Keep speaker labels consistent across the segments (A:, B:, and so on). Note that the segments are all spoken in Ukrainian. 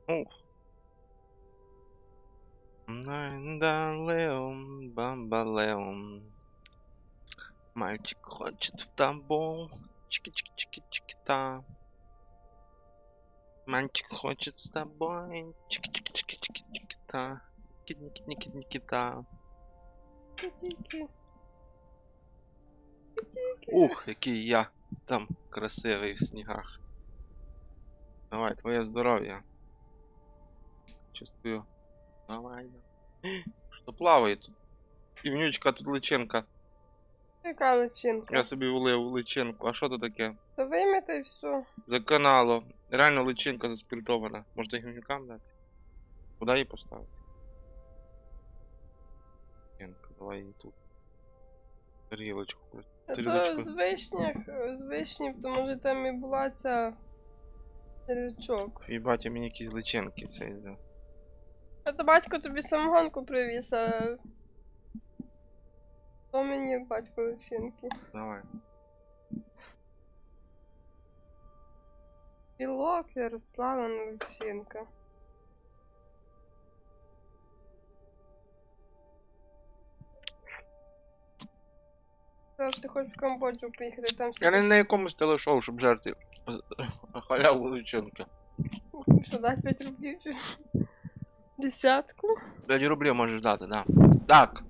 A: Ух. Нандалеум, бамбалеум. Мальчик хочет в табу. Чики-чики-чики-чики-та. Мальчик хочет с тобой. Чики-чики-чики-чики-чики-та. Кидни-кидни-кидни-кита. Ух, який я там красивий в снігах. Давай, твоє здоров'я. Чувствую. Давай. Що плаває тут? Півнючка, тут личинка.
B: Яка личинка?
A: Я собі влив личинку. А що це таке?
B: То вимити і все.
A: За каналу. Реально личинка заспінтована. Можна гівнюкам дати? Куди її поставити? Личинка, давай її тут. Тарілочку.
B: А то
A: Тарілочку.
B: з вишнів, то може там і була ця червячок.
A: І батя мені якісь личинки цей за.
B: А то батько тобі самогонку привіз, а то мені батько личинки.
A: Давай.
B: Білок, Ярославна личинка. Зараз ти хочеш в Камбоджу поїхати, там всі...
A: Я не на якомусь телешоу, щоб жерти халяву личинки.
B: Що, дать 5 рублів чи? Десятку?
A: 5 рублів можеш дати, да. Так.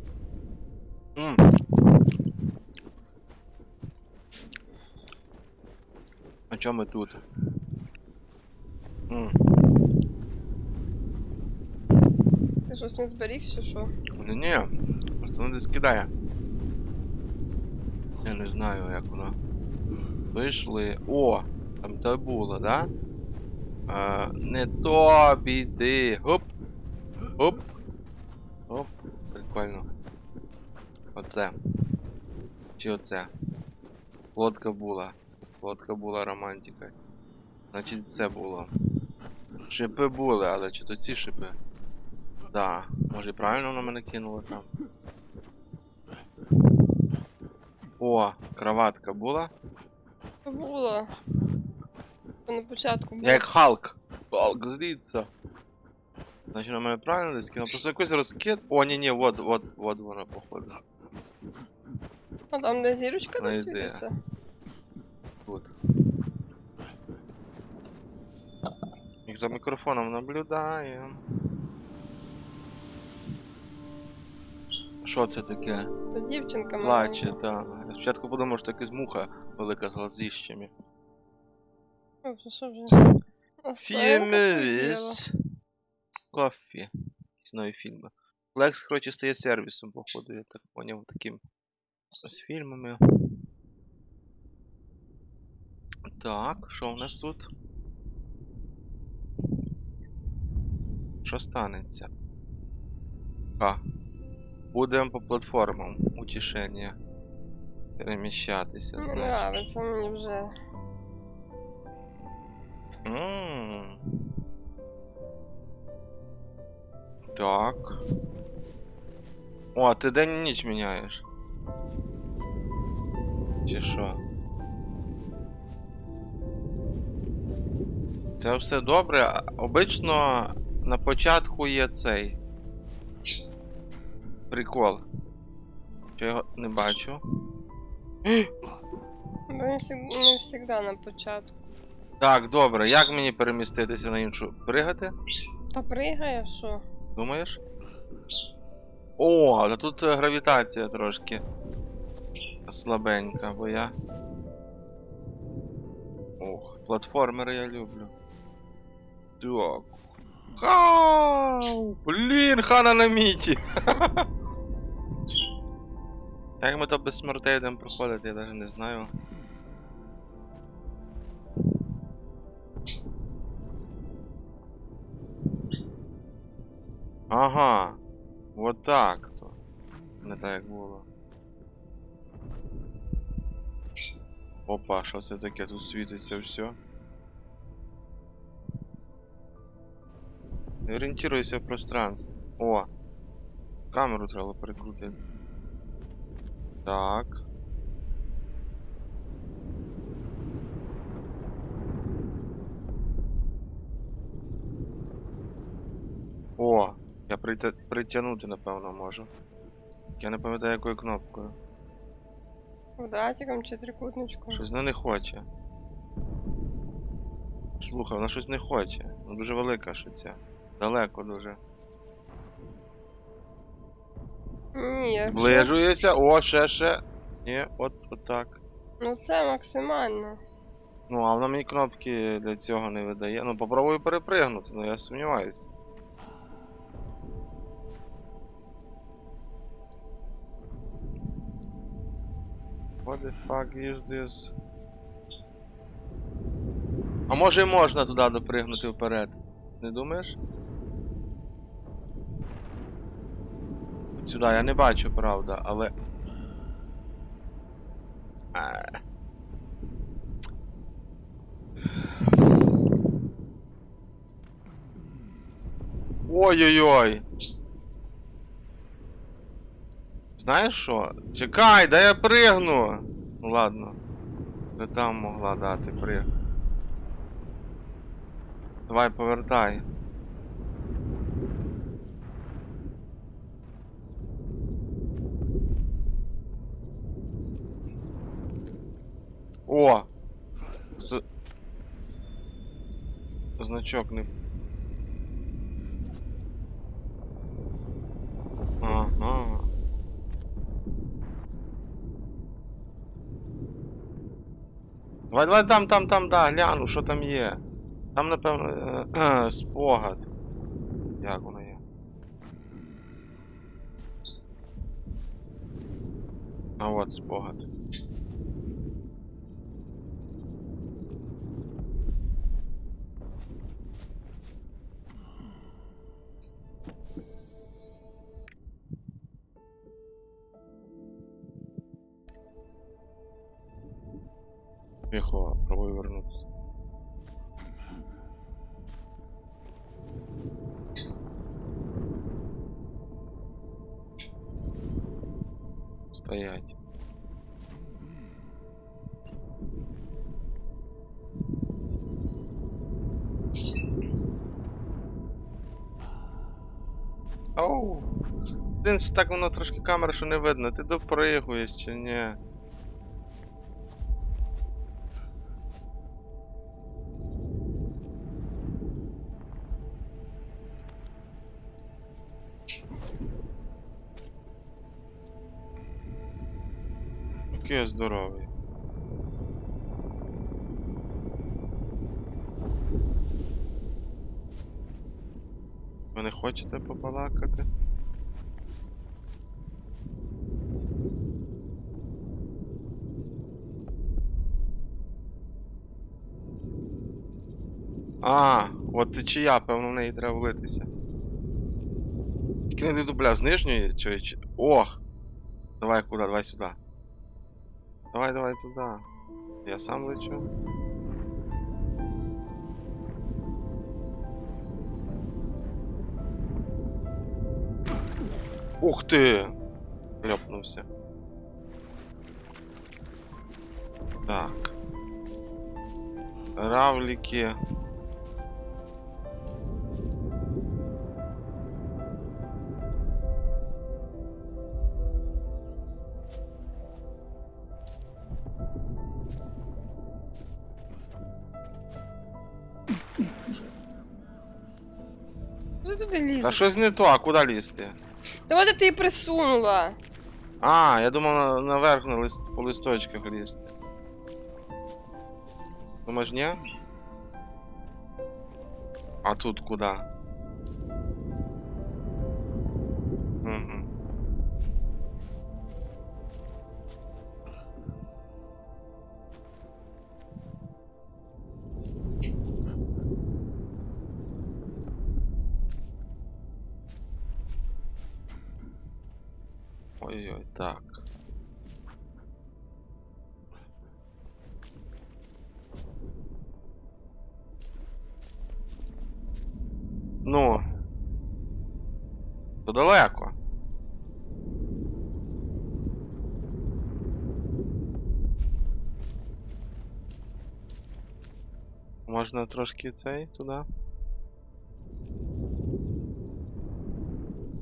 A: А чому ми тут?
B: Ти щось не зберіг чи що?
A: Ні, просто воно десь кидає. Я не знаю, як воно. Вийшли. О! Там то було, да? Не то біди. Хоп! Хоп! Оп, прикольно. Оце. Чи оце? Лодка була. Лодка була романтика. Значить це було. Шипи були, але чи то ці шипи? Да. Може правильно воно мене кинуло там? О, кроватка була?
B: Було. То на початку було.
A: Я як Халк. Халк зліться. Значить на мене правильно десь кинув. Просто якийсь розкид. О, ні, вот вона походу.
B: А там де зірочка
A: Не
B: не
A: йде.
B: світиться?
A: Тут. Їх за мікрофоном наблюдає. Що це таке?
B: То дівчинка
A: Плаче,
B: маленька.
A: так. Я спочатку подумав, що якась муха велика з глазищами.
B: О, що вже?
A: Фільмовіс. Кофі. Якісь нові фільми. Лекс, коротше, стає сервісом, походу, я так поняв, таким з фільмами. Так, що у нас тут? Що станеться? Будемо по платформам. Утішення. Переміщатися,
B: Не
A: значить.
B: нравиться мені вже.
A: Так. О, ти день і ніч міняєш. Чи що? Це все добре. Обично на початку є цей прикол. Що я його не бачу.
B: Бо не завжди на початку.
A: Так, добре. Як мені переміститися на іншу? Пригати?
B: Та пригає, що?
A: Думаєш? О, та тут гравітація трошки слабенька, бо я... Ох, платформери я люблю. Так. Хау! Блін, Хана на міті! Як ми то без смертей будемо проходити, я навіть не знаю. Ага. Вот так то. Не так як було. Опа, що це таке? Тут світиться все. Орієнтируйся в пространстві. О! Камеру треба перекрутити. Так. О, я притягнути, напевно, можу. Я не пам'ятаю, якою кнопкою.
B: Квадратиком чи трикутничком?
A: Щось вона не хоче. Слухай, вона щось не хоче. Вона дуже велика, що ця. Далеко дуже.
B: Ні, якщо...
A: Зближується, о, ще. Ні, от так.
B: Ну це максимально.
A: Ну, а вона мені кнопки для цього не видає. Ну, попробую перепригнути, ну я сумніваюся. What the fuck is this? А може і можна туди допригнути вперед? Не думаєш? Сюди я не бачу, правда, але... Ой-ой-ой! Знаєш що? Чекай, дай я пригну! Ну ладно. Ти там могла дати приг. Давай повертай. О! Значок не... Ага. Давай там, да, гляну, що там є. Там, напевно, спогад. Як воно є? А от спогад. Тихо, пробую вернутися. Стоять. Оу. Блін, так воно трошки камера, що не видно. Ти допригуєш чи ні? Який я здоровий. Ви не хочете побалакати? А, от течія, певно, в неї треба влитися. Тільки не йду, бля, з нижньої чи... Ох! Давай куди? Давай сюди. Давай туди. Я сам лечу. Ух ти! Ляпнувся. Так. Равлики.
B: Куди туди лізеш?
A: Та щось не то, а куди лізти?
B: Та от ти її присунула.
A: А, я думав наверх по листочках лізти. Думаєш, ні? А тут куди? Угу. Ой-ой, так. Ну. То далеко. Можна трошки цей туди.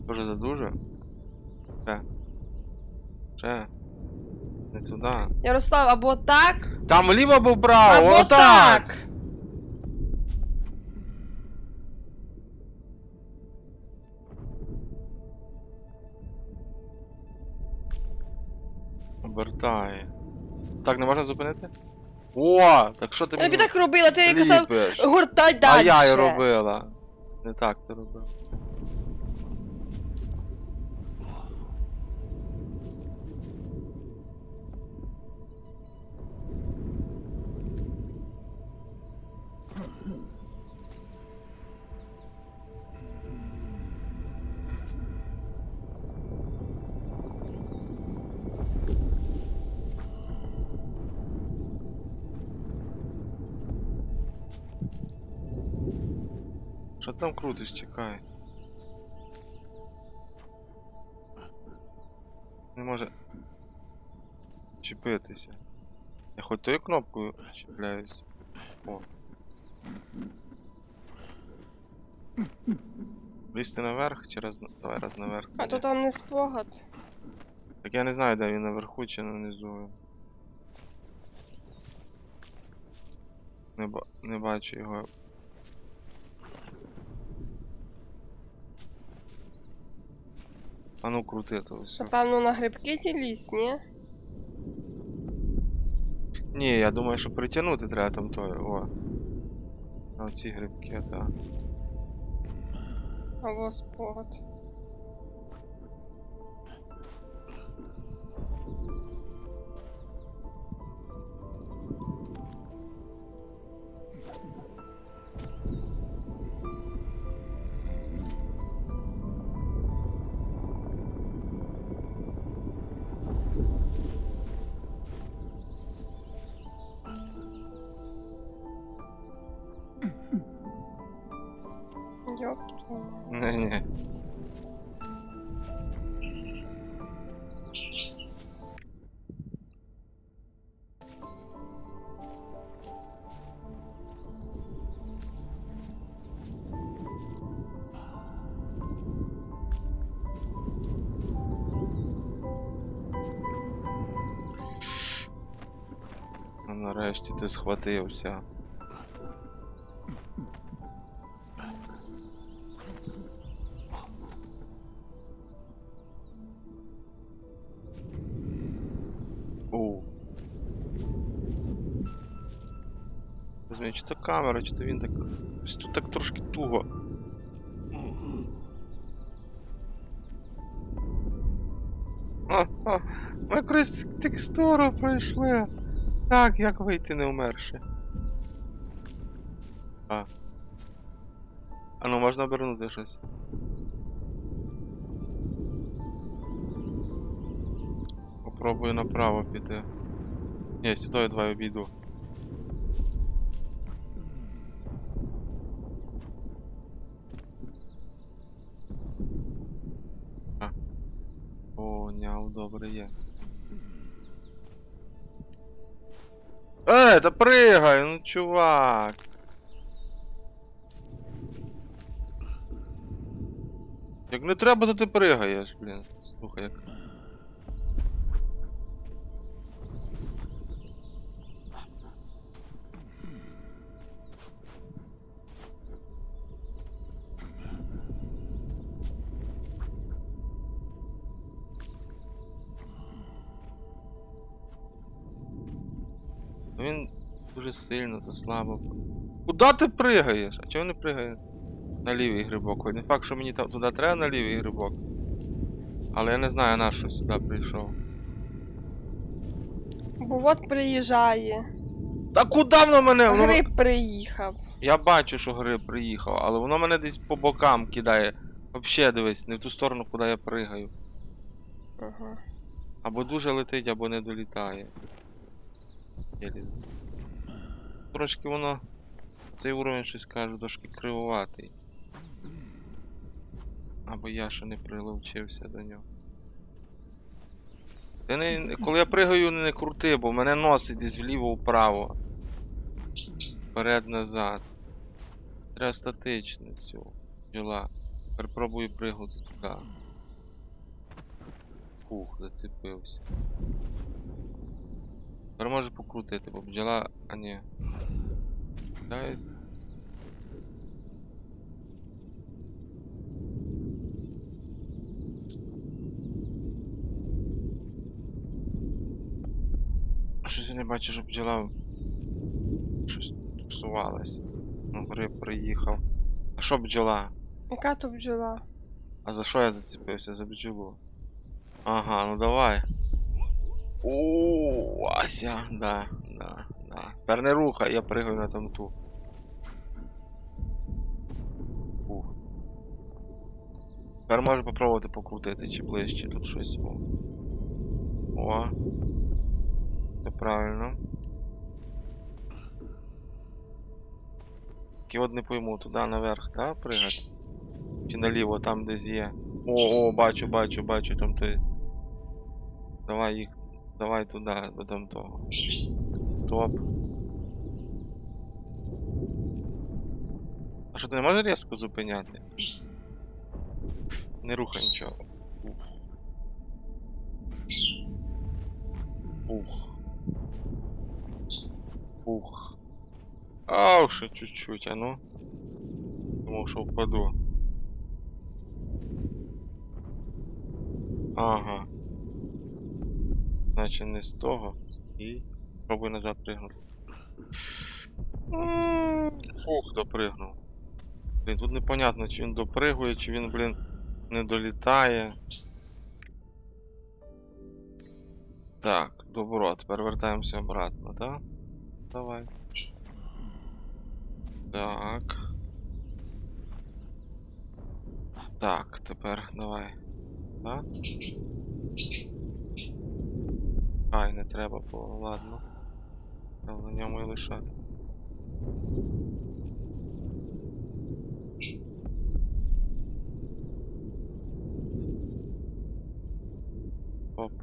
A: Тоже задуже? Ще. Не туди.
B: Ярослав, або так,
A: Там вліво або вправо,
B: або
A: отак!
B: так.
A: Обертає. Так, не можна зупинити? О! Так що ти
B: Я тобі
A: мені
B: так робила, ти казав
A: ліпиш?
B: гортай
A: А
B: далі.
A: я й робила. Не так ти робив. Що там крутиш, чекай. Не може чіпитися. Я хоч тою кнопкою чіпляюсь. О. Лізти наверх чи раз... Давай раз наверх.
B: А
A: тоді.
B: то там не спогад.
A: Так я не знаю, де він наверху чи внизу. Не бачу його. А ну крути то все.
B: Напевно, на грибки ті лізь, ні?
A: Ні, я думаю, що притягнути треба там той. О. А ці грибки, так.
B: Або спогад. Йоп.
A: Не-не. Ну, нарешті ти схватився. Оу. Розумію, чи то камера, чи то він так. Ось тут так трошки туго. Ми якусь текстуру пройшли. Так, як вийти не вмерши. А ну можна обернути щось. Попробую направо піти. Ні, сюди я давай обійду. О, няу, добре є. Та пригай, ну чувак. Як не треба, то ти пригаєш, блін. Слухай, як. Він дуже сильно, то слабо. Куда ти пригаєш? А чого не пригає на лівий грибок? Хоч не факт, що мені там туди треба на лівий грибок. Але я не знаю, на що сюди прийшов.
B: Бо от приїжджає.
A: Та куди воно мене?
B: Гриб приїхав.
A: Я бачу, що гриб приїхав, але воно мене десь по бокам кидає. Вообще дивись, не в ту сторону, куди я пригаю.
B: Ага.
A: Або дуже летить, або не долітає. Трошки воно... Цей уровень щось кажу, трошки кривуватий. Або я ще не приловчився до нього. Ти не... Коли я пригаю, не крути, бо мене носить десь вліво-вправо. Вперед-назад. Треба статично цю діла. Тепер пробую пригнути туди. Фух, зацепився. Тепер може покрутити, бо бджола... А ні. Дайс. Щось я не бачу, що бджола щось тусувалась. На гори приїхав. А що бджола?
B: Яка то бджола?
A: А за що я зацепився? За бджолу. Ага, ну давай. О, Ася, да. Тепер не рухай, я пригаю на тамту. Ух. Тепер можу попробувати покрутити чи ближче тут щось. О. Це правильно. Тільки от не пойму, туди наверх, так, пригати? Чи наліво, там десь є. О, бачу, там той. Давай їх. Давай туди, до там того. Стоп. А що ти не можеш різко зупиняти? Не рухай нічого. Ух. Ау, ще чуть-чуть, а ну. Думав, що впаду. Ага. Значить не з того. І пробуй назад пригнути. Фух, допригнув. Блін, тут непонятно, чи він допригує, чи він, блін, не долітає. Так, добро, тепер вертаємося обратно, так? Давай. Так. Так, тепер давай. Так? Ай, не треба було, ладно. Там на ньому і лишати. Оп.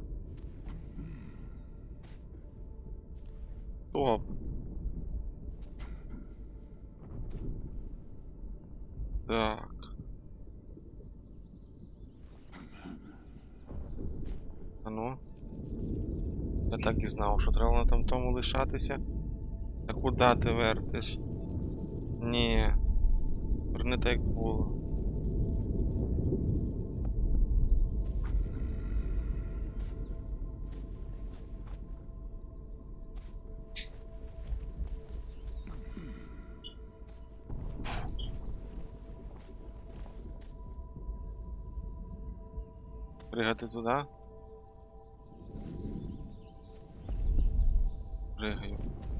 A: Стоп. Так. А ну. Я так і знав, що треба на там тому лишатися. Та куди ти вертиш? Ні. Верни так як було. Пригати туди? Пригаю.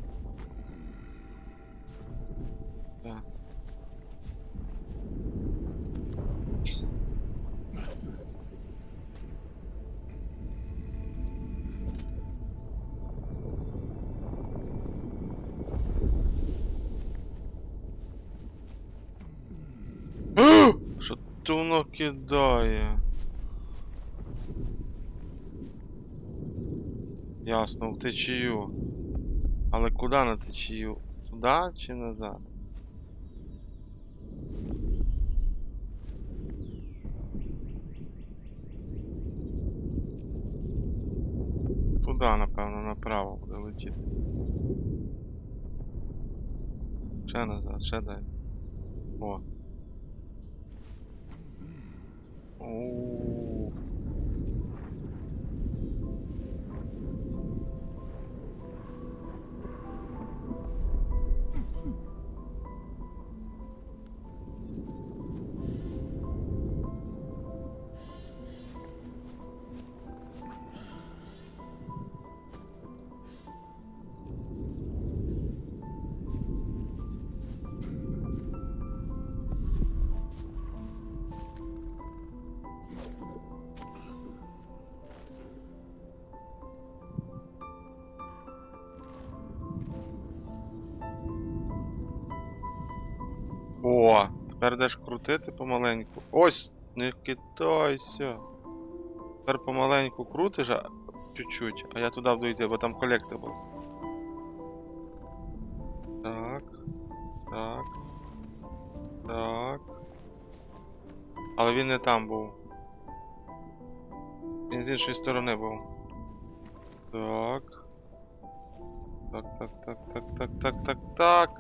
A: Так. Що то воно кидає? Ясно, в течію. Але куди на течію? Туди чи назад? Туди, напевно, направо буде летіти. Ще назад, ще далі. О. Оу. О, тепер йдеш крутити помаленьку. Ось, не китайся. Тепер помаленьку крутиш, а чуть-чуть, а я туди буду йти, бо там collectibles. Так. Так. Так. Але він не там був. Він з іншої сторони був. Так. Так.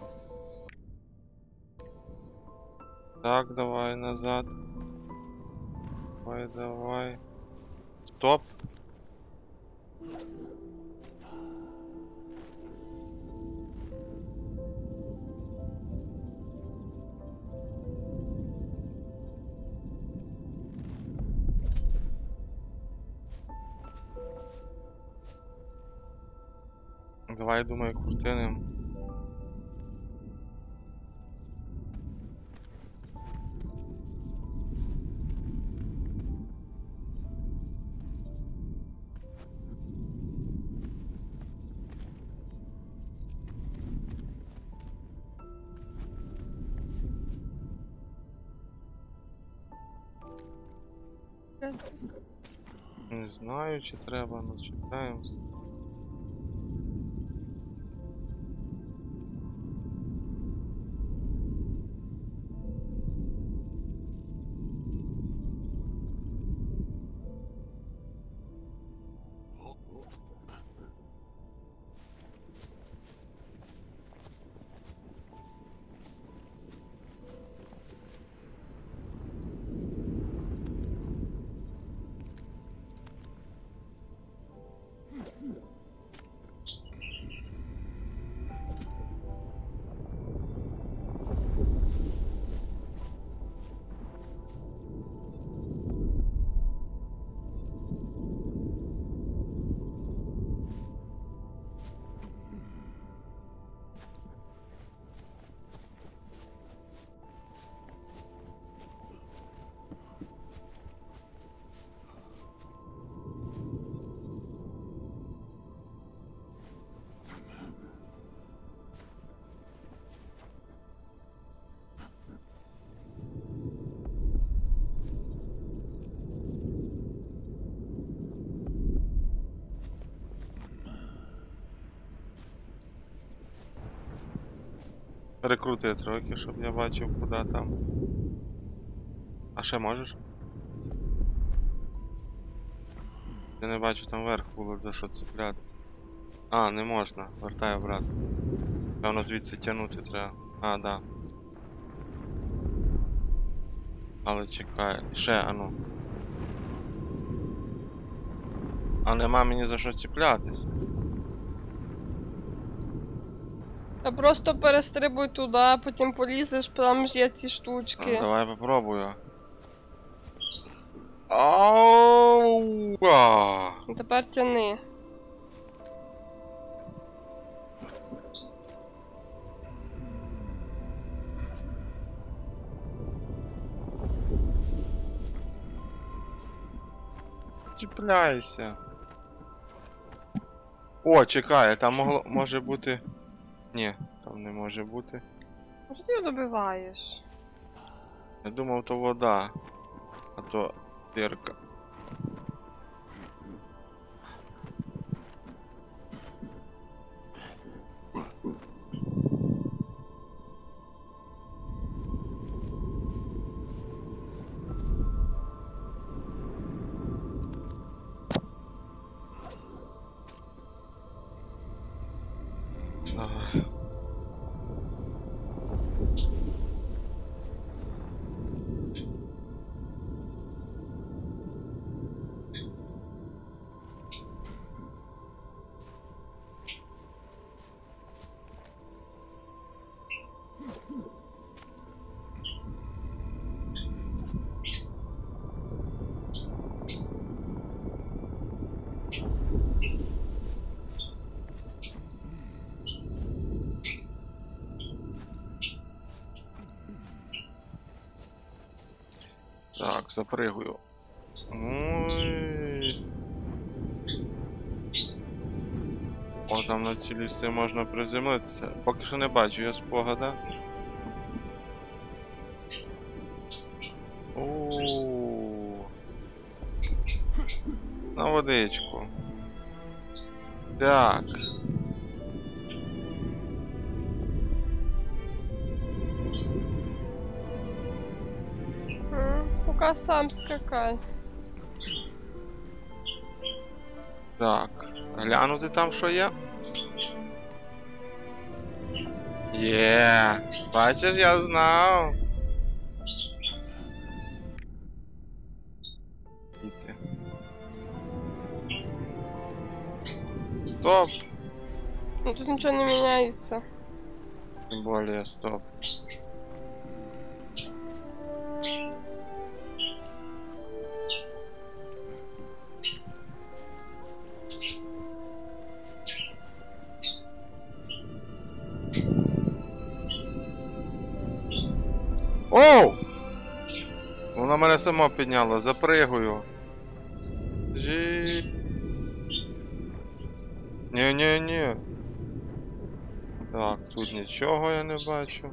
A: Так, давай назад. Давай. Стоп. Давай, думаю, крутинем. Не знаю, чи треба, але чекаємо. Перекрути трохи, щоб я бачив, куди там. А ще можеш? Я не бачу, там вверх було за що цеплятися. А, не можна. Вертай обратно. Певно звідси тягнути треба. А, да. Але чекай. Ще, ану. А нема мені за що цеплятися.
B: Та просто перестрибуй туди, потім полізеш, там ж є ці штучки.
A: Давай попробую. Ау!
B: Тепер тяни.
A: Чіпляйся. О, чекай, там може бути... Ні, там не може бути.
B: Що ти його добиваєш?
A: Я думав, то вода. А то дирка. Давай. Так, запригую. Ой. О, там на цій лісі можна приземлитися. Поки що не бачу, я спогада. Ооо. На водичку. Так.
B: поки сам скакай.
A: Так, глянути там, що є. Є, бачиш, я знав. Іти. Стоп.
B: Ну тут нічого не міняється.
A: Тем более, стоп. Оу! Вона мене сама підняла, запригую. Ні-ні-ні. Так, тут нічого я не бачу.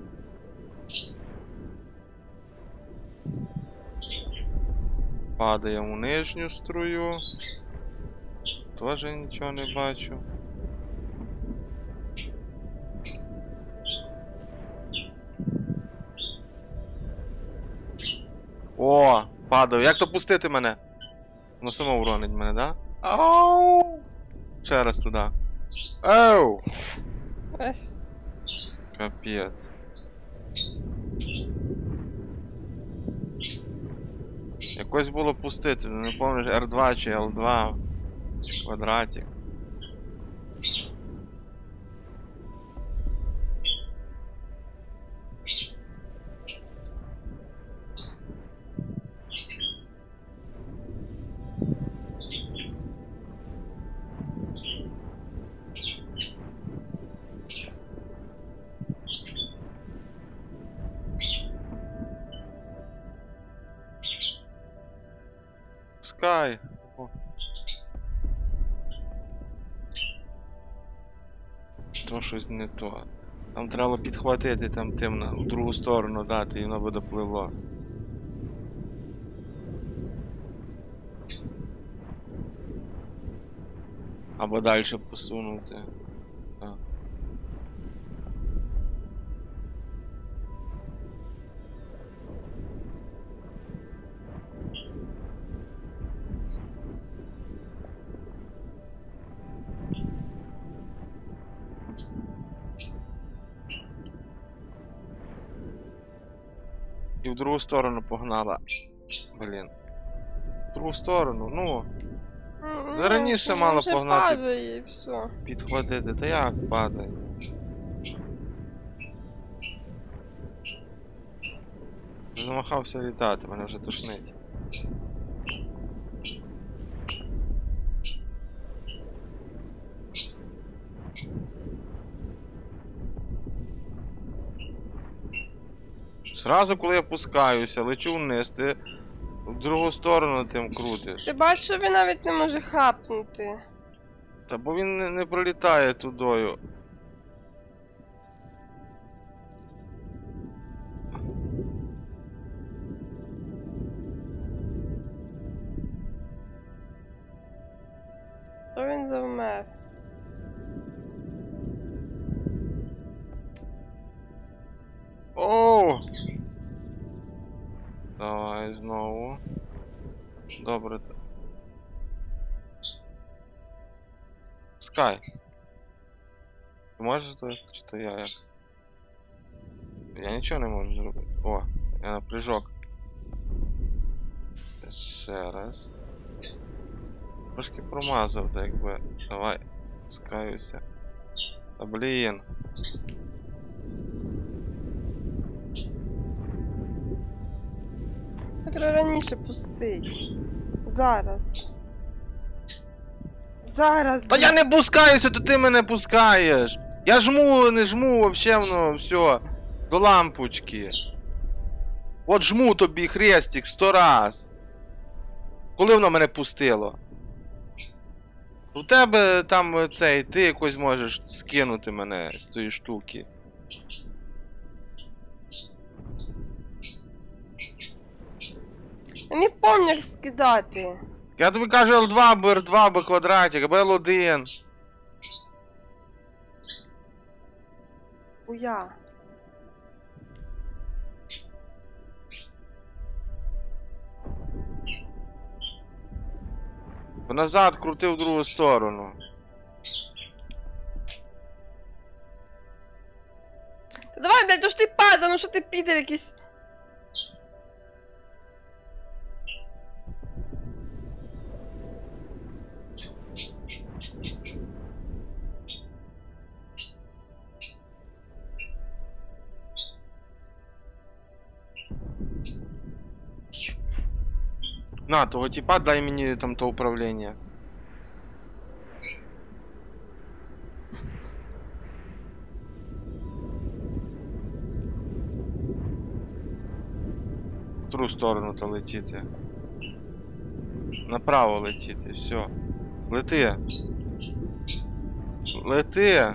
A: Падаємо у нижню струю. Теж нічого не бачу. О, падаю. Як то пустити мене? Воно само уронить мене, да? Ау! Ще раз туди. Оу!
B: Ось.
A: Капець. Якось було пустити, не пам'ятаю, R2 чи L2. Квадратик. Скай. О. То щось не то. Там треба підхватити там тим на в другу сторону дати і воно буде пливло. Або далі посунути. Так. І в другу сторону погнала. Блін. В другу сторону, ну. Раніше
B: Ну,
A: мало
B: вже
A: погнати.
B: падає і все.
A: Підхватити. Та як падає? Замахався літати, мене вже тошнить. Зразу, коли я пускаюся, лечу вниз, ти в другу сторону тим крутиш.
B: Ти бачиш, що він навіть не може хапнути.
A: Та бо він не пролітає тудою.
B: То він завмер.
A: Оу! Давай знову. Добре. Скай. Ти можеш то, чи то я як? Я нічого не можу зробити. О, я на прыжок. Ще раз. Трошки промазав, так якби. Давай, спускаюся. Та блін.
B: Треба раніше пустить. Зараз. Зараз.
A: Та я не пускаюся, то ти мене пускаєш! Я жму, не жму, вообще воно все. До лампочки. От жму тобі хрестик 100 раз. Коли воно мене пустило? У тебе там цей, ти якось можеш скинути мене з тої штуки.
B: Я не пам'ятаю, як скидати.
A: Я тобі кажу L2 або R2 або квадратик, або L1. Назад крути в другу сторону.
B: Та давай, блядь, то ж ти пада, ну що ти підер якийсь.
A: На, того типа дай мені там то управління. В другу сторону то летіти. Направо летіти, все. Лети. Лети.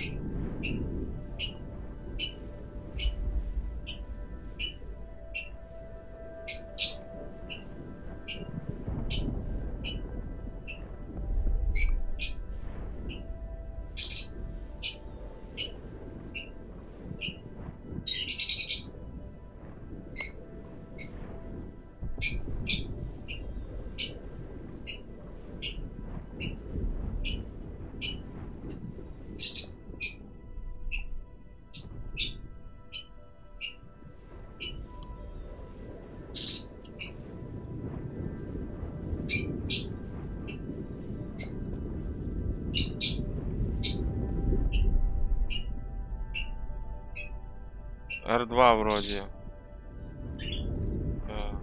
A: R2 вроді. Е.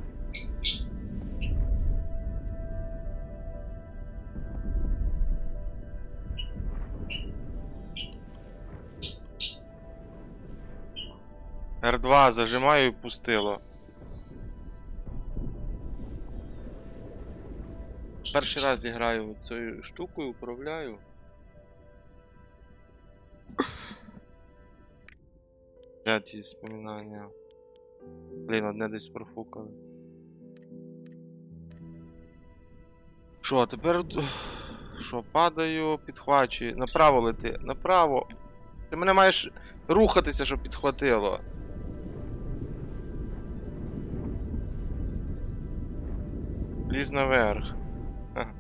A: R2 зажимаю і пустило. Перший раз граю цією штукою, управляю. Я ті споминання. Блін, одне десь профукали. Що, тепер... Що, падаю, підхвачую. Направо лети, направо. Ти мене маєш рухатися, щоб підхватило. Лізь наверх. Ага.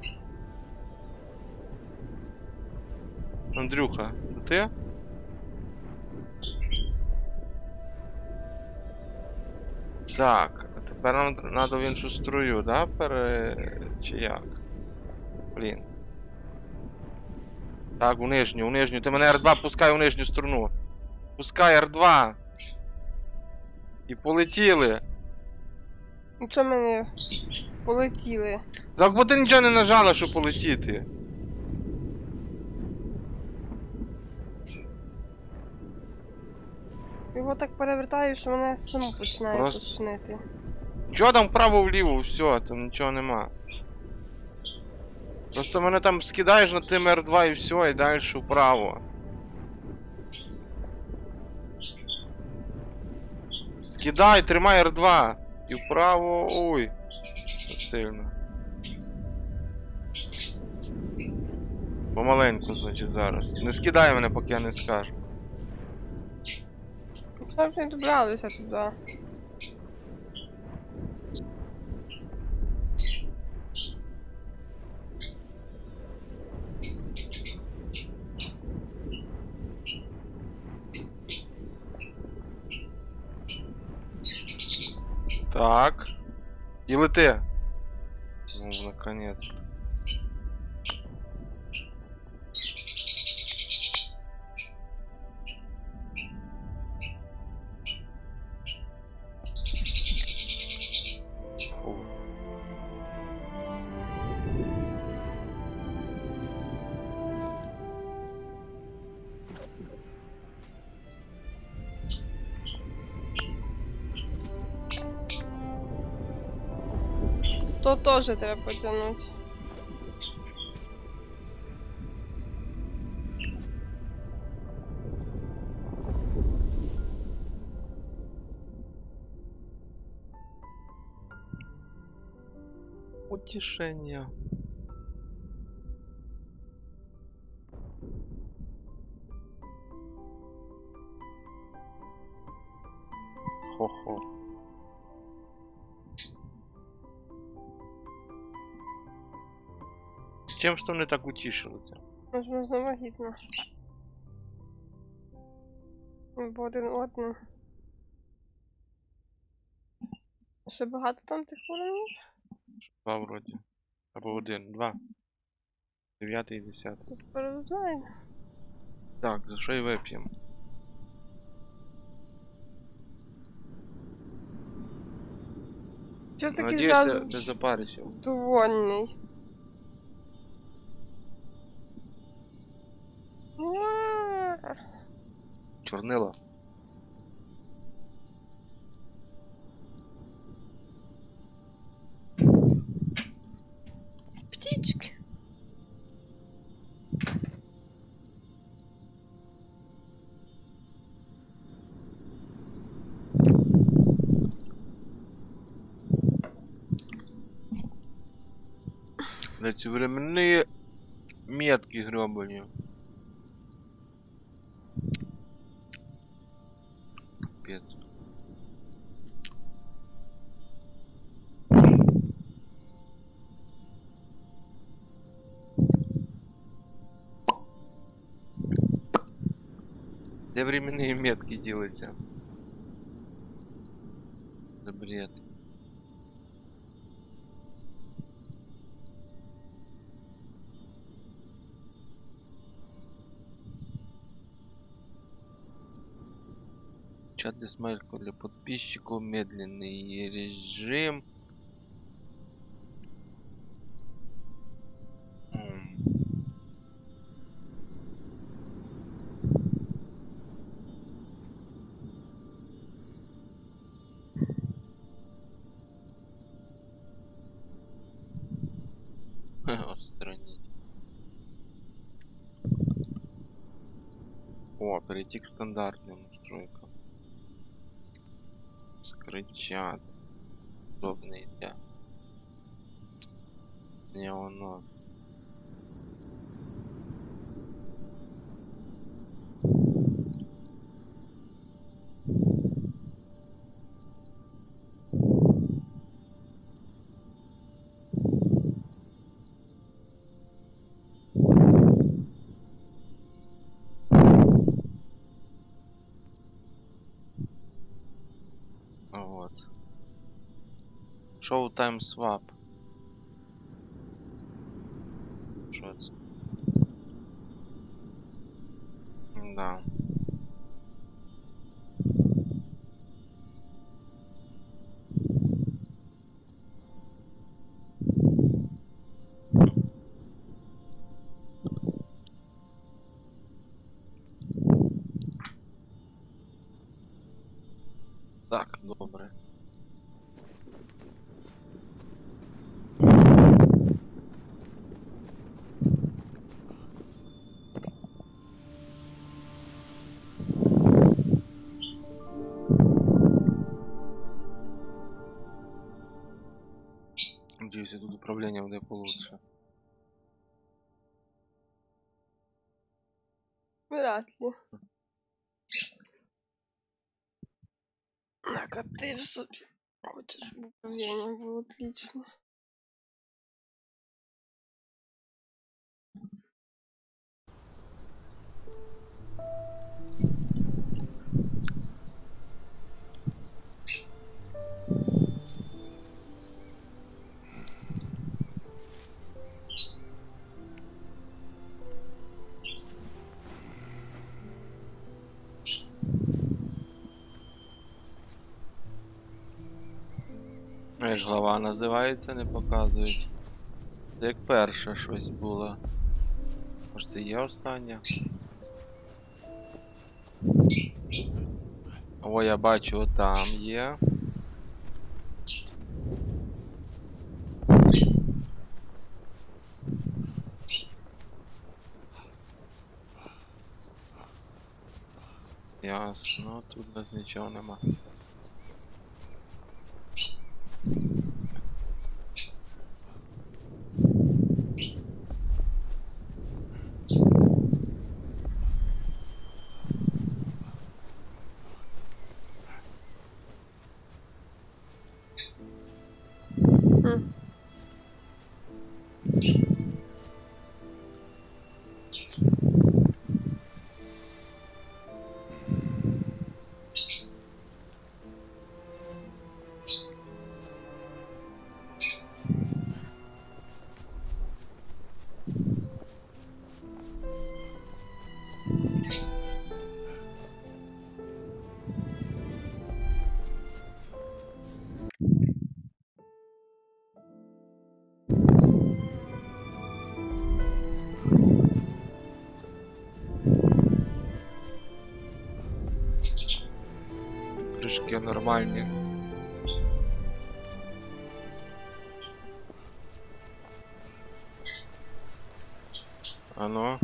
A: Андрюха, ти? Так, а тепер нам треба в іншу струю, да? Чи як? Блін. Так, у нижню. Ти мене R2 пускай у нижню струну. Пускай R2. І полетіли.
B: Нічого мене полетіли.
A: Так, бо ти нічого не нажала, щоб полетіти.
B: Його так перевертаю, що мене саму починає
A: Просто-
B: тошнити.
A: Чого там вправо-вліво, все, там нічого нема. Просто мене там скидаєш на тим R2 і все, і далі вправо. Скидай, тримай R2. І вправо. Ой. Сильно. Помаленьку, значить, зараз. Не скидай мене, поки я не скажу.
B: Все ж не добралися туди.
A: Так. І лети. Ну, наконец. Фу.
B: То теж треба потягнути.
A: Утешение. Хо-хо. Чим ж то вони так утішилися?
B: Можна вагітно. Бо один одним. Ще багато там тих уровнів?
A: Два вроді. Або один, два. 9 і 10.
B: То скоро узнаємо.
A: Так, за що і вип'ємо?
B: Чого такий
A: Надіюся,
B: зразу
A: не запаришся.
B: довольний?
A: Чорнила.
B: Птички.
A: Эти временные метки гребаные. Капец. Где временные метки делаются? Да бред. Чат дисмайка для подписчиков, медленный режим. Отстранить. О, перейти к стандартным настройкам. Скрыть чат. Удобный, да. Не оно. Вот. Шоу тайм свап. Что это? Да. Так, добре. Надеюсь, тут управление буде получше.
B: Вряд ли. Накатив собі. Хочеш, щоб управління було отлично.
A: Як глава називається, не показують. Це як перше щось було. Може це є остання? О, я бачу, там є. Ясно, тут у нас нічого нема. нормальні. А ну.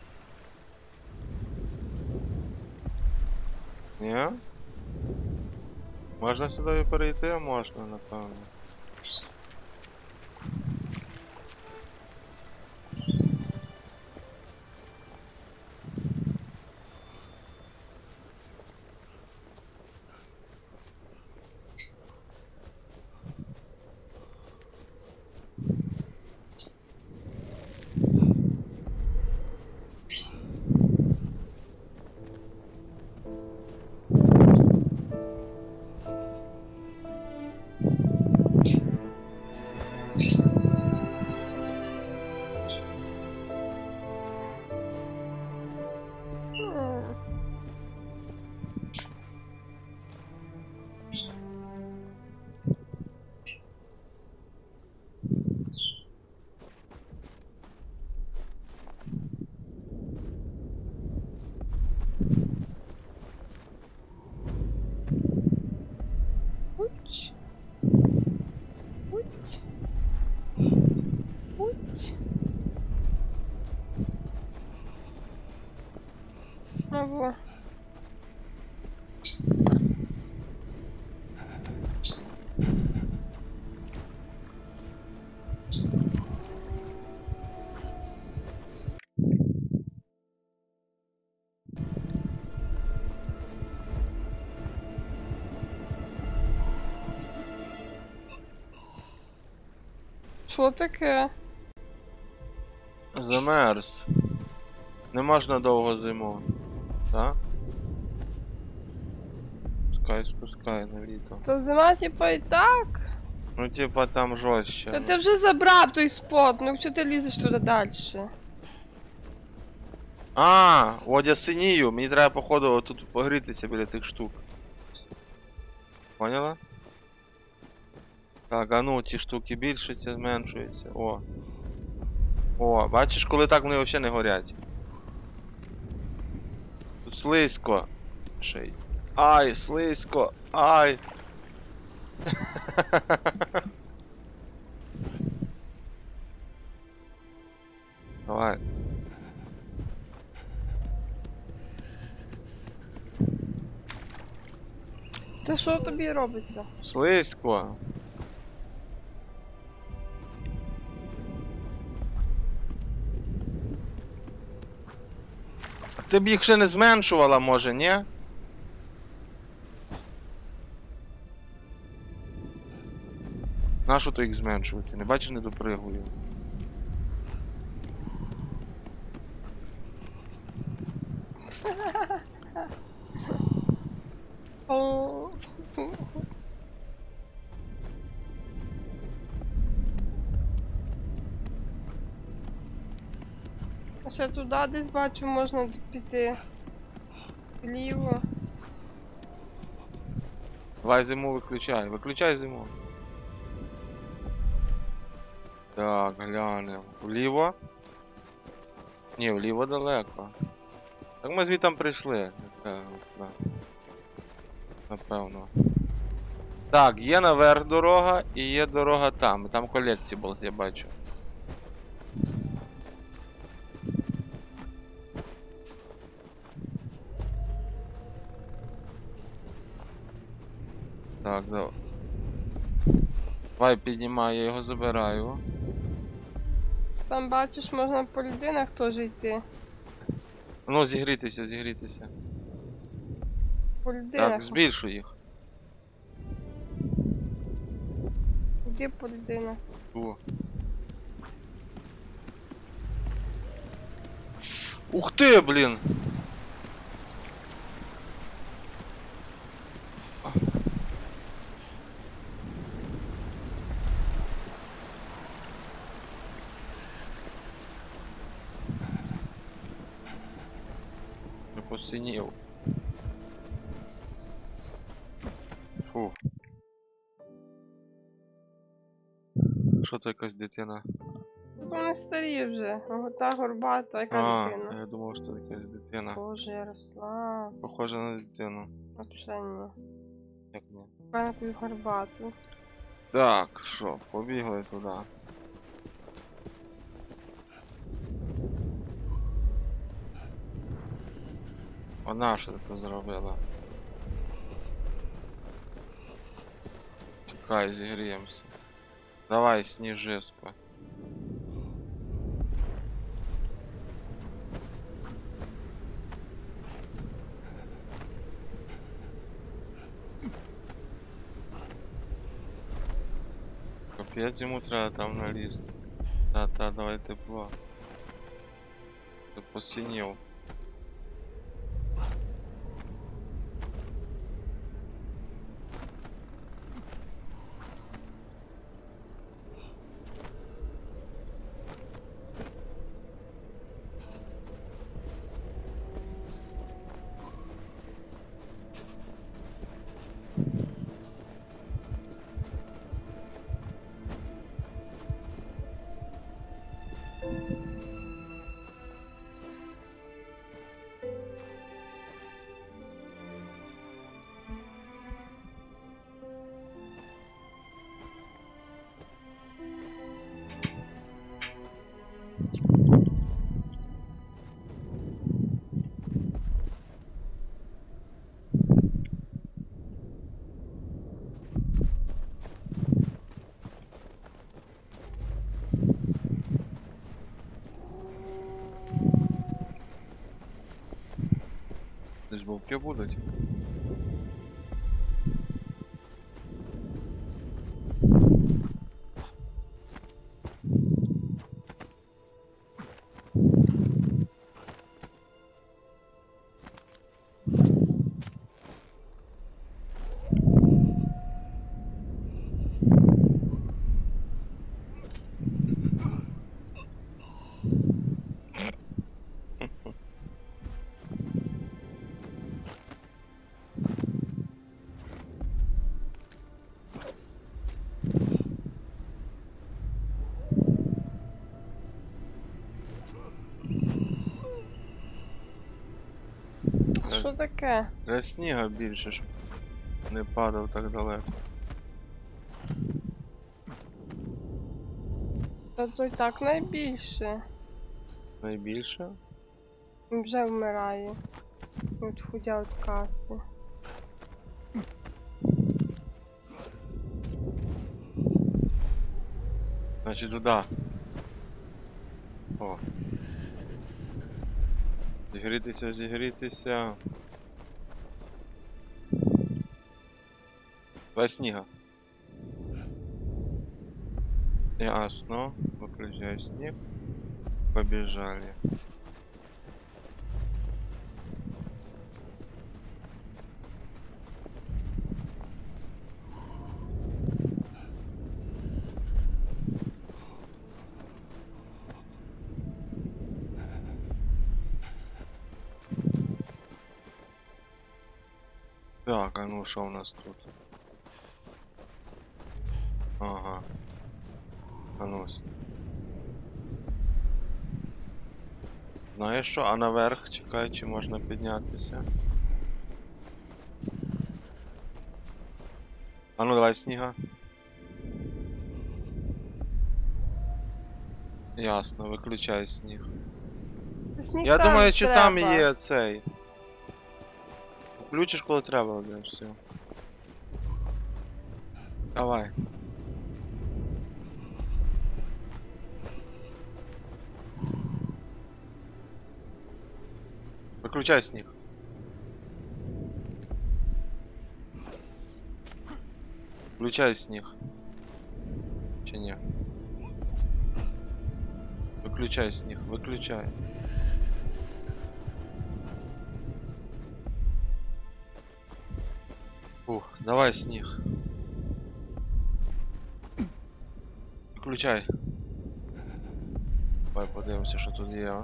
A: Ні? Можна сюди і перейти? Можна, напевно.
B: М. Уч. Уч. Уч. А во. Що таке?
A: Замерз. Не можна довго зиму. Так? Спускай на літо.
B: То зима, типа, і так?
A: Ну, типа там жорстче.
B: Та
A: Ну.
B: ти вже забрав той спот, ну чого ти лізеш туди далі?
A: А, от я синію. Мені треба, походу, тут погрітися біля тих штук. Поняла? Так, а ну, ті штуки більшаться, зменшуються. О. О, бачиш, коли так вони взагалі не горять. Тут слизько. Ще й. Ай, слизько. Ай. Давай.
B: Та що тобі робиться?
A: Слизько. Ти б їх ще не зменшувала, може, ні? Нащо то їх зменшувати? Не бачиш, не допригую.
B: О. А ще туди десь бачу, можна піти. Вліво.
A: Давай зиму виключай. Виключай зиму. Так, глянемо. Вліво? Ні, вліво далеко. Так ми звідти прийшли. Це, туди. Напевно. Так, є наверх дорога і є дорога там. Там collectibles, я бачу. Так, давай. Давай піднімаю, я його забираю.
B: Там бачиш, можна по людинах теж йти.
A: Ну, зігрітися, зігрітися.
B: По людинах.
A: Так, збільшуй їх.
B: Іди по людинах.
A: О. Ух ти, блін! Я посинів. Фу. Що то якась дитина?
B: То вони старі вже. Та горбата, яка дитина.
A: Я думав, що якась дитина.
B: Боже, Ярослав.
A: Похоже на дитину.
B: Вообще ні.
A: Як ні?
B: А я п'ю гарбату.
A: Так, що, побігли туди. Вона що тут зробила? Чекай, зігріємося. Давай, сніжиська. Капець йому треба там налізти. Та, давай тепло. Ти посинів. Десь вовки будуть?
B: Що таке?
A: Треба сніга більше, щоб не падав так далеко.
B: Та то й так найбільше.
A: Найбільше?
B: Він вже вмирає. Відходя від каси.
A: Значить туди. О. Зігрітися, зігрітися. Два сніга. Ясно. Выключай снег. Побежали. Так, а ну что у нас тут? Ага. А ну. Знаєш що? А наверх чекай, чи можна піднятися? А ну давай сніга. Ясно, виключай сніг.
B: Сніг
A: Я думаю, чи там
B: треба.
A: є цей. Включиш, коли треба буде, все. Давай. Выключай сніг. Включай сніг. Чи ні? Выключай сніг, выключай. Ух, давай сніг. Выключай. Давай подивимося, що тут є.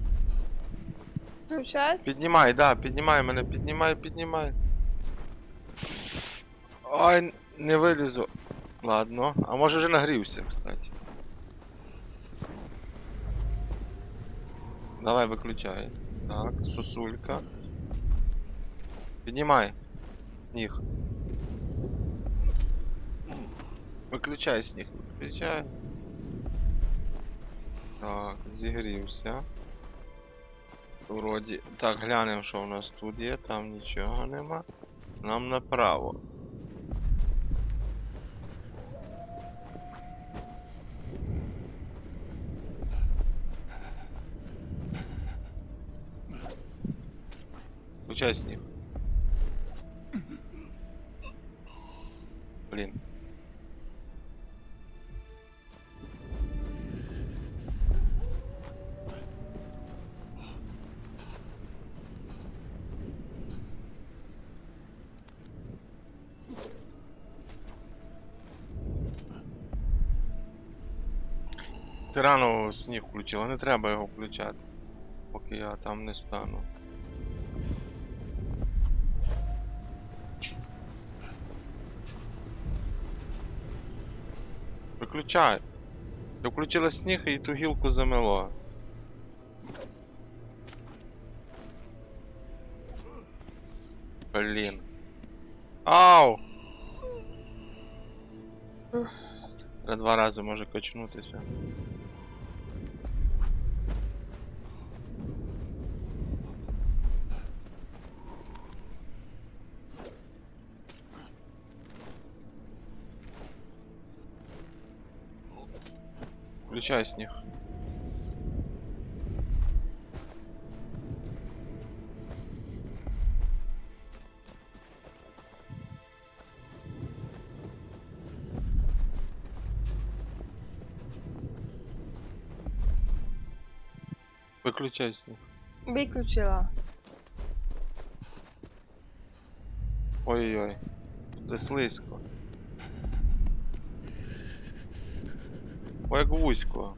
B: Включать?
A: Піднімай, да, піднімай мене, піднімай, піднімай. Ой, не вилізу. Ладно. А може вже нагрівся, кстати. Давай, виключай. Так, сосулька. Піднімай. Сніг. Виключай сніг, виключай. Так, зігрівся. Вроді. Так, глянемо, що у нас тут є. Там нічого нема. Нам направо. Включай сніг. Блін. Ти рано сніг включила, не треба його включати, поки я там не стану. Виключай. Ти включила сніг і ту гілку замело. Блін. Ау! Треба 2 рази може качнутися. Включай сніг. Виключай сніг.
B: Виключила.
A: Ой-ой-ой. Тут слизько. Ой, як вузько.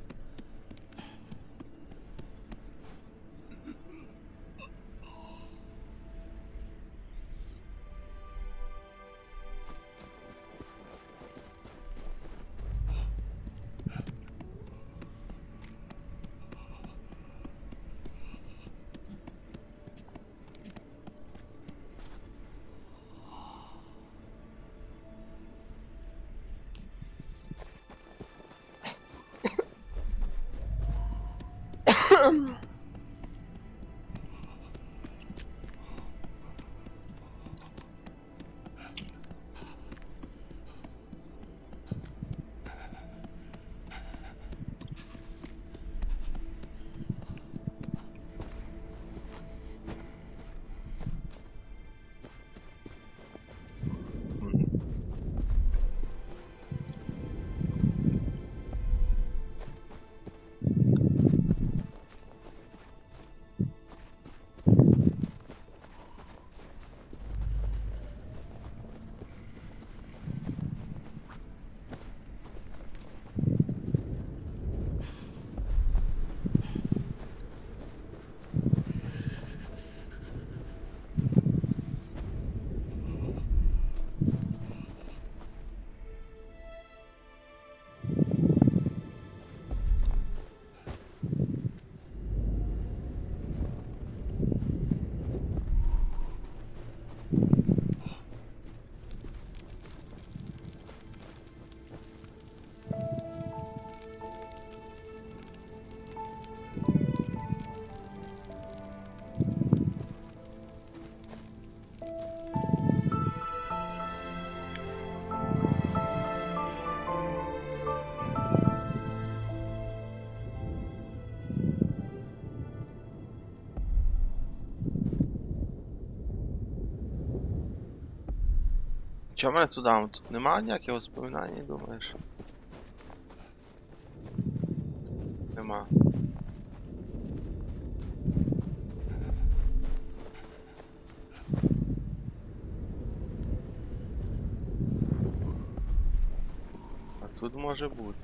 A: Чого мене туди? Тут нема ніяких воспоминань, думаєш? Нема. А тут може бути.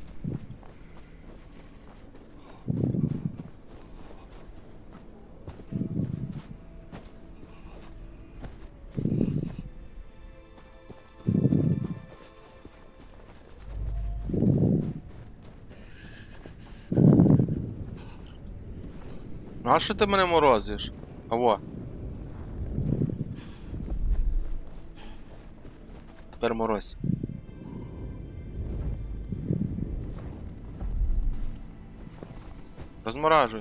A: Ну а що ти мене морозиш? Аво. Тепер морозь. Розморажуй.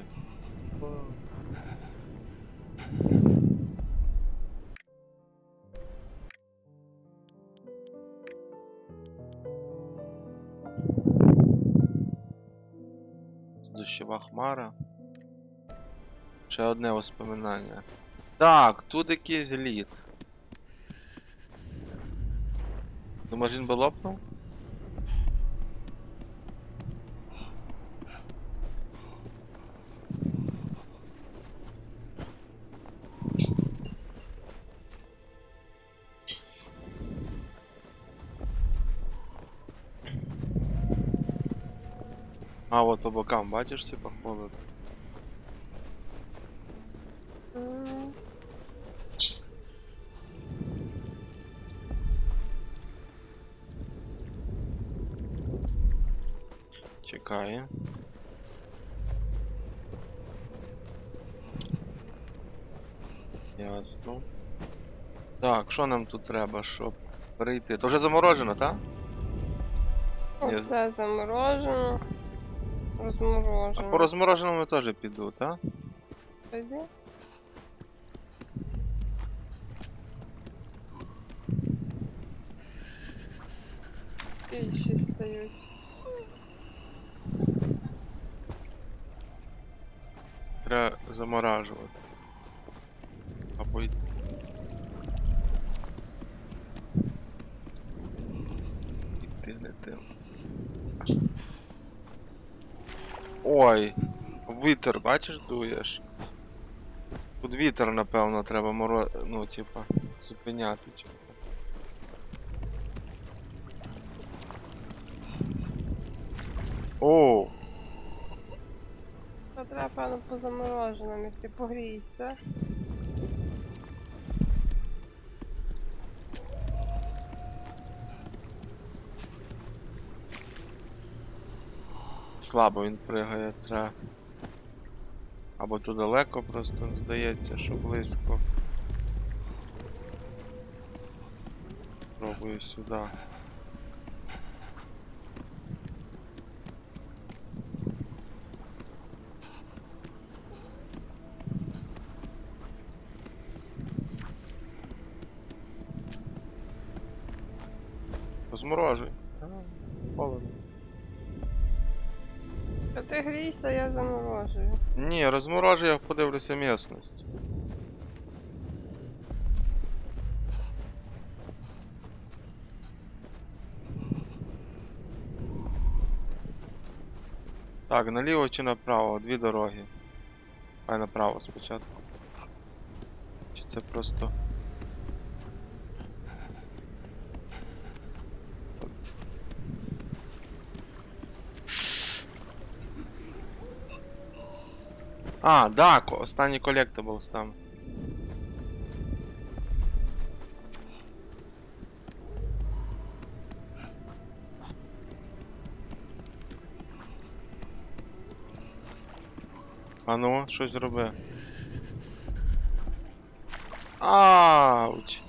A: Дощова хмара. Ще одне воспоминання. Так, тут якийсь лід. Думаєш, він би лопнув? А, от по бокам, бачиш, типа холод.
B: М,
A: Чекає. Ясно. Так, що нам тут треба, щоб перейти? То вже заморожено, так? Ні.
B: Оце заморожено.
A: А
B: Розморожено.
A: по розмороженому теж піду, так?
B: Пойди. Більші стають.
A: Треба заморажувати. Або й... Іти не тим. Ой, вітер, бачиш, дуєш? Тут вітер, напевно, треба ну, типа, зупиняти. Оу!
B: То треба, певно, по замороженому, як ти погрійся.
A: Слабо він пригає, треба. Або то далеко просто, здається, що близько. Пробую сюди. Розморожуй. Холодно.
B: То ти грійся, я заморожую.
A: Ні, розморожуй, я подивлюся місцевість. Так, наліво чи направо? Дві дороги. Хай направо спочатку. Чи це просто... А, да, останній collectibles там. А ну, щось зроби. Ауч!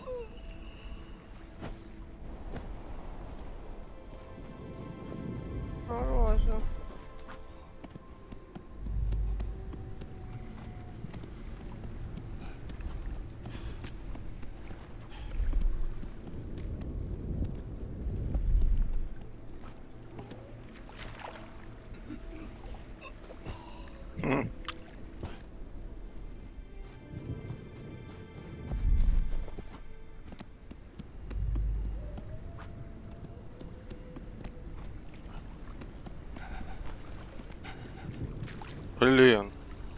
B: Морожу.
A: Хм. Блін.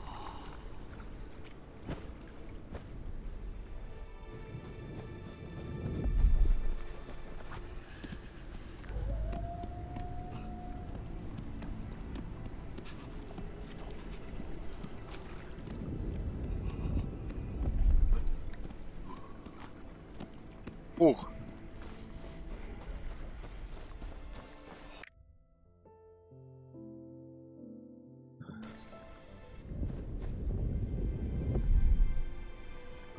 A: Ух.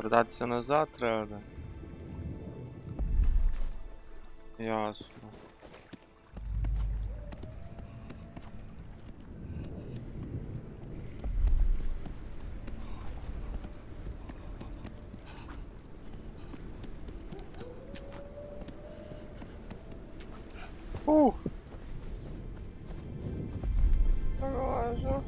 A: Вертатися назад треба. Ясно. Ух.
B: Провожу.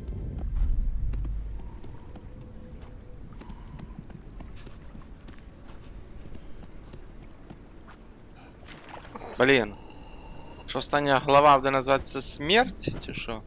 A: Блін. Що остання глава буде називатися смерть, чи що?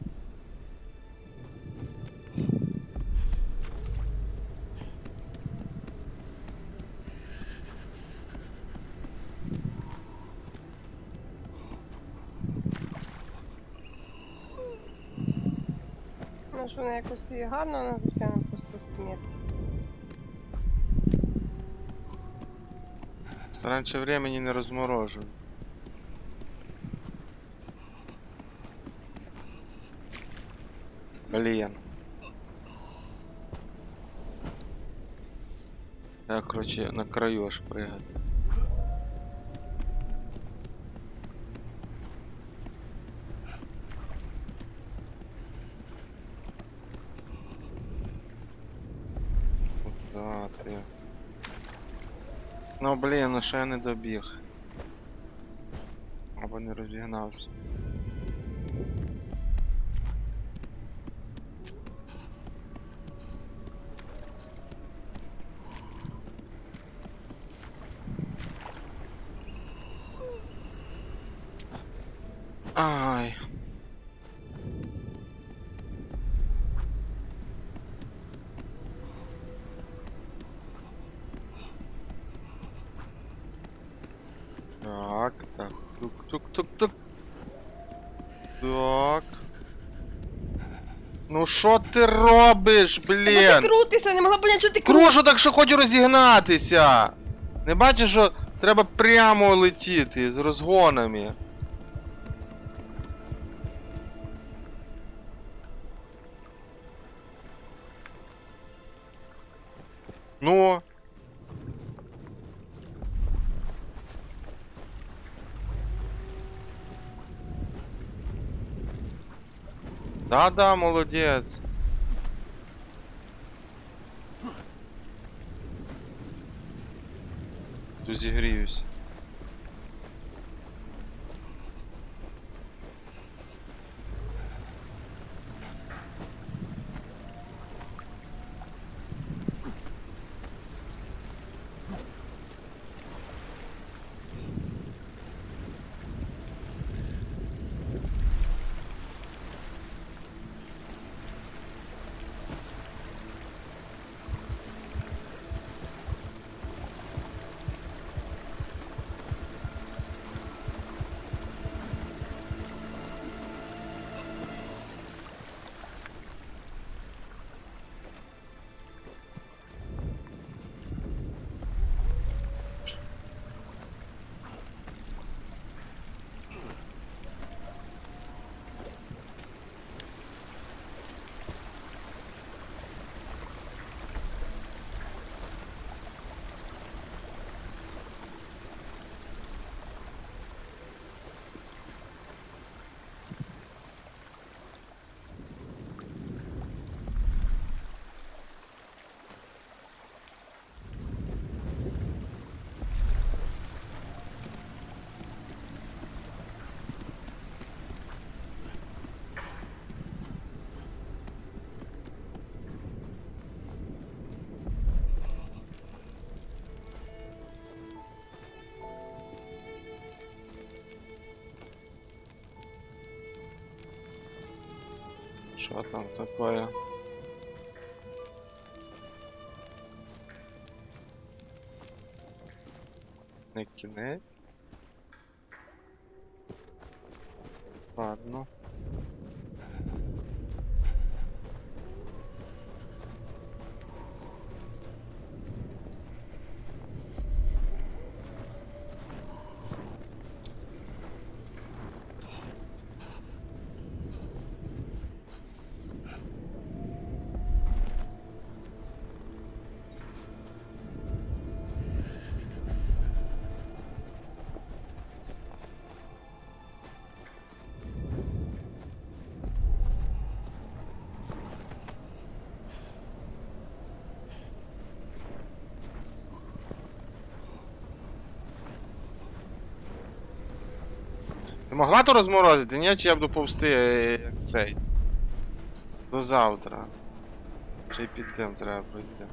B: Ну ж вони якось і гарно назвуть, а не просто смерть.
A: Що раніше времени не розморожу. Блін. Я, короче, на краю аж пригати. Куда ти? Ну блін, ну що я не добіг. Або не розігнався. Ай. Так, так. Тук-тук-тук-тук. Так. Ну що ти робиш,
B: Та ти
A: блін?
B: крутишся, не могла поняти, що ти крутиш.
A: Крушу так, що хочу розігнатися. Не бачиш, що треба прямо летіти з розгонами. Ну. Да-да, молодець. Тут зігріюсь. Що там такое? Не кінець? Ладно. Ти могла то розморозити? Ні, чи я буду повсти, як цей. До завтра. Ще й під тим треба пройти.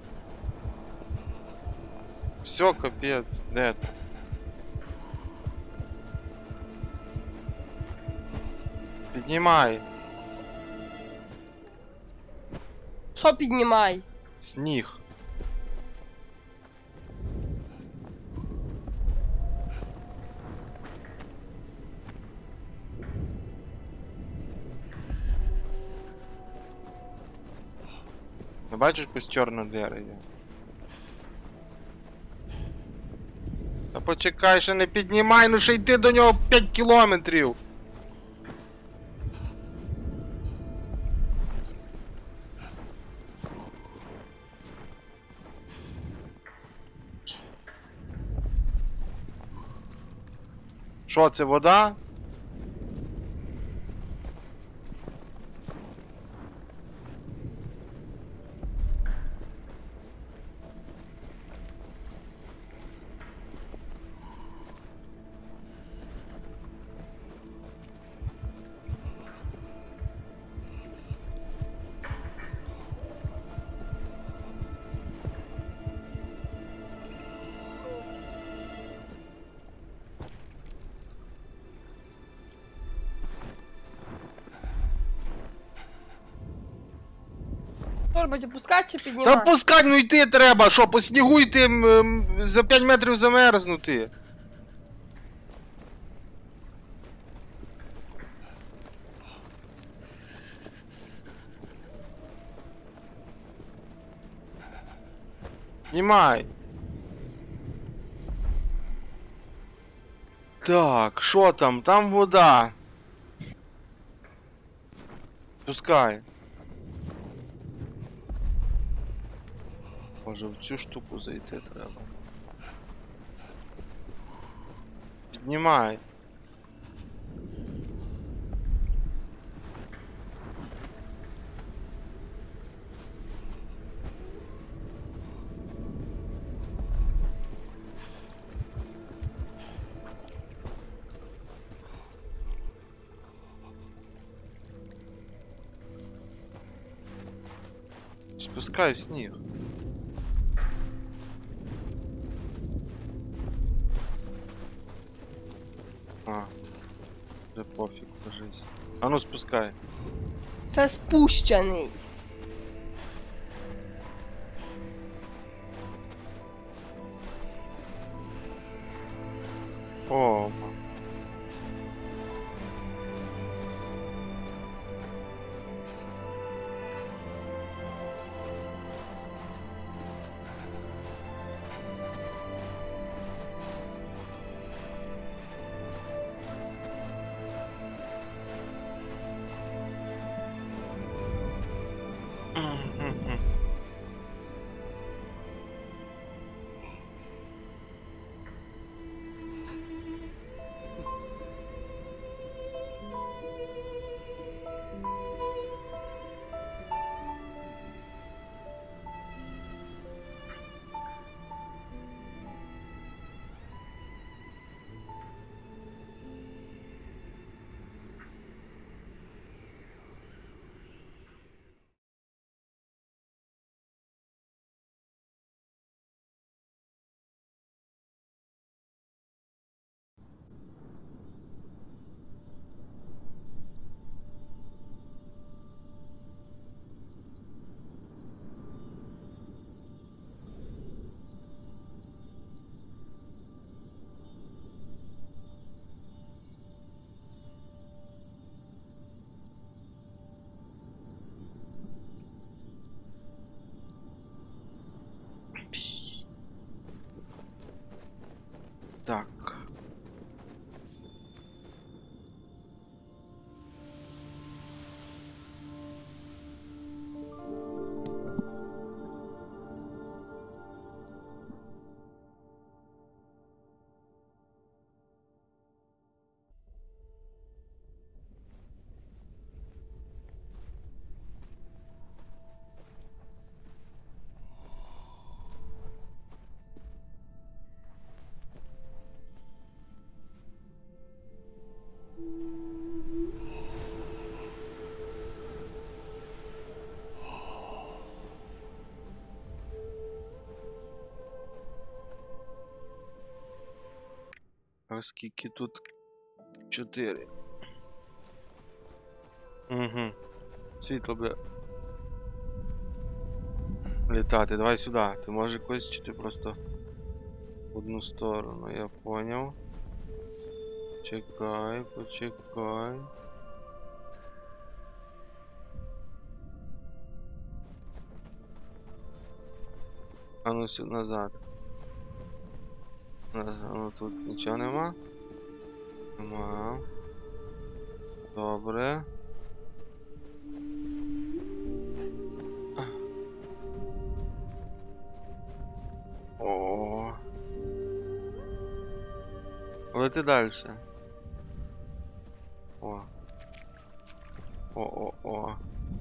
A: Все, капець, де ти? Піднімай.
B: Що піднімай?
A: Сніг. Не бачиш, пусть чорна дира є. Та почекай, ще не піднімай, ну ще йти до нього 5 кілометрів. Що це, вода?
B: Торбать, опускати чи
A: Та
B: піднімати?
A: пускай, ну йти треба, що, по снігу йти за 5 метрів замерзнути. Знімай. Так, що там? Там вода. Пускай. Може в цю штуку зайти треба. Піднімай. Спускай сніг. А. Вже пофіг, кажись. А ну спускай.
B: Це спущений.
A: О. скільки тут? 4. Угу. Світло буде літати. Давай сюди. Ти можеш якось, чи ти просто в одну сторону? Я поняв. Чекай, почекай. А ну сюди назад. Ну тут нічого нема. Нема. Добре. О. Лети дальше. О. О.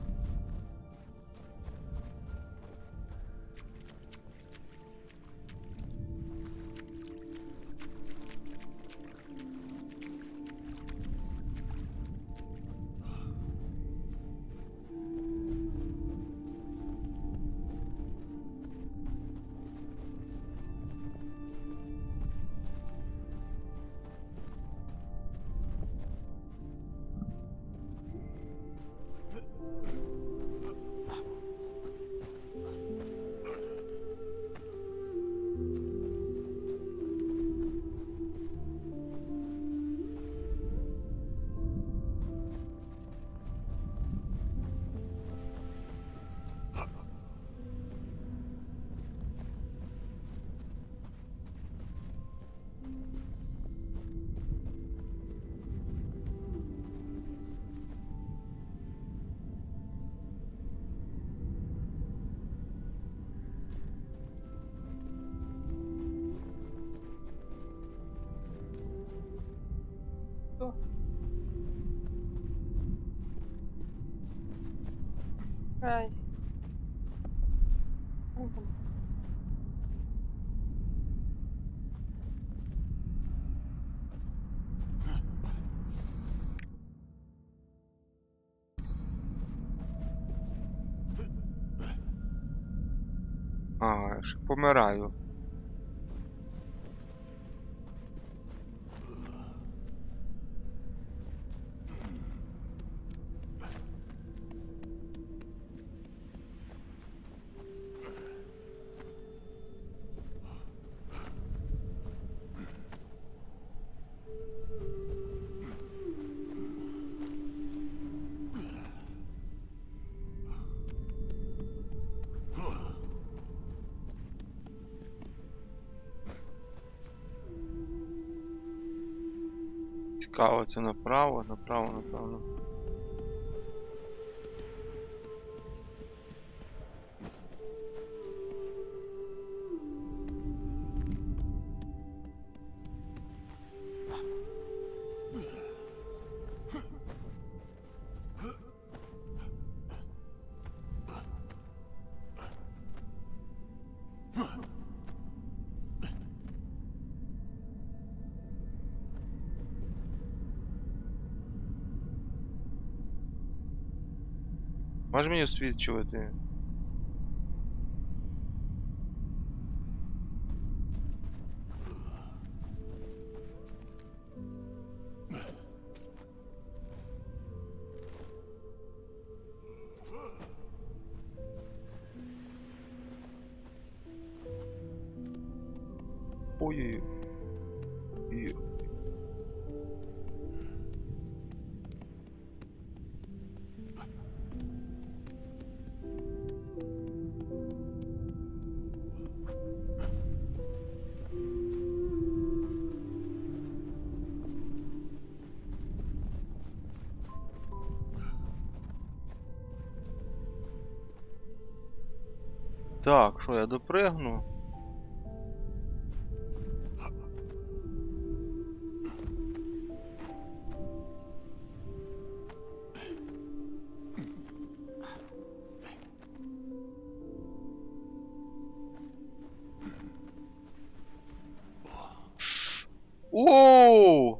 B: О. Ай.
A: Ага, я ж помираю. Цікаво, це направо, напевно. Можеш мені освічувати? Ой-ой-ой. Так, що я допригну? Оу!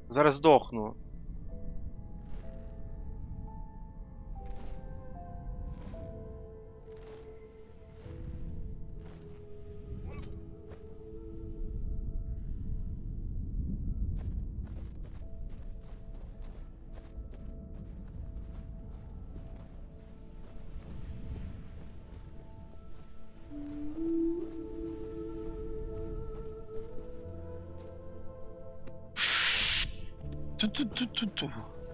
A: Зараз здохну. Ту-ту-ту-ту-ту.